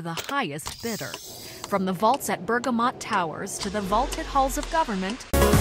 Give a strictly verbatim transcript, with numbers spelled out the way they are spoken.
the highest bidder. From the vaults at Bergamot Towers to the vaulted halls of government,